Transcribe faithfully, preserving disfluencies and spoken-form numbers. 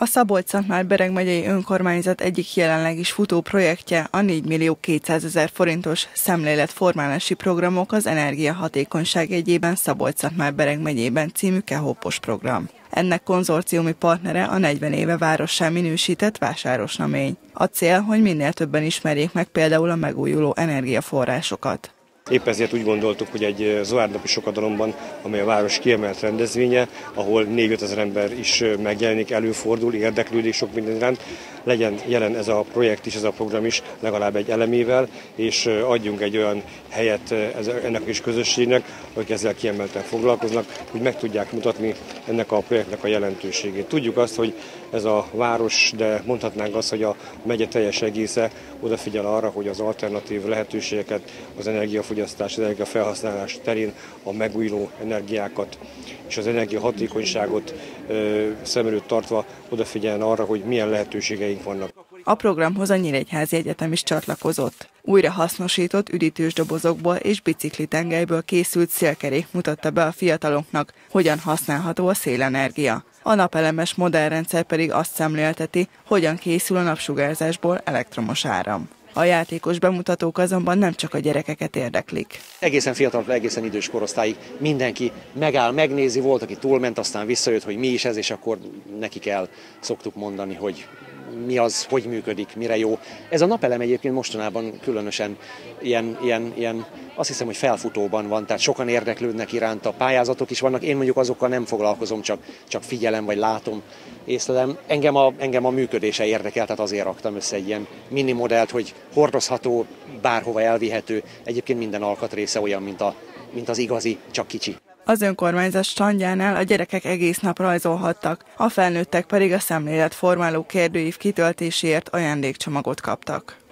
A Szabolcs-Szatmár-Bereg megyei önkormányzat egyik jelenleg is futó projektje a négy millió kétszázezer forintos szemléletformálási programok az energiahatékonyság jegyében Szabolcs-Szatmár-Bereg megyében című KEHOPOS program. Ennek konzorciumi partnere a negyven éve várossá minősített Vásárosnamény. A cél, hogy minél többen ismerjék meg például a megújuló energiaforrásokat. Épp ezért úgy gondoltuk, hogy egy Zoárnapi Sokadalomban, amely a város kiemelt rendezvénye, ahol négy-ötezer ember is megjelenik, előfordul, érdeklődik sok minden iránt, legyen jelen ez a projekt is, ez a program is legalább egy elemével, és adjunk egy olyan helyet ennek is közösségnek, akik ezzel kiemelten foglalkoznak, hogy meg tudják mutatni ennek a projektnek a jelentőségét. Tudjuk azt, hogy ez a város, de mondhatnánk azt, hogy a megye teljes egésze odafigyel arra, hogy az alternatív lehetőségeket, az energiafogyasztás, az energiafelhasználás terén a megújuló energiákat és az energiahatékonyságot szem előtt tartva odafigyeljen arra, hogy milyen lehetőségeink vannak. A programhoz a Nyíregyházi Egyetem is csatlakozott. Újra hasznosított üdítős dobozokból és biciklitengelyből készült szélkerék mutatta be a fiataloknak, hogyan használható a szélenergia. A napelemes modellrendszer pedig azt szemlélteti, hogyan készül a napsugárzásból elektromos áram. A játékos bemutatók azonban nem csak a gyerekeket érdeklik. Egészen fiatal, egészen idős korosztályig mindenki megáll, megnézi, volt, aki túlment, aztán visszajött, hogy mi is ez, és akkor nekik el szoktuk mondani, hogy mi az, hogy működik, mire jó. Ez a napelem egyébként mostanában különösen ilyen, ilyen, ilyen, azt hiszem, hogy felfutóban van, tehát sokan érdeklődnek iránta, pályázatok is vannak, én mondjuk azokkal nem foglalkozom, csak, csak figyelem, vagy látom, észlelem. Engem a, engem a működése érdekel, tehát azért raktam össze egy ilyen mini modellt, hogy hordozható, bárhova elvihető, egyébként minden alkatrésze olyan, mint, a, mint az igazi, csak kicsi. Az önkormányzat standjánál a gyerekek egész nap rajzolhattak, a felnőttek pedig a szemléletformáló kérdőív kitöltéséért ajándékcsomagot kaptak.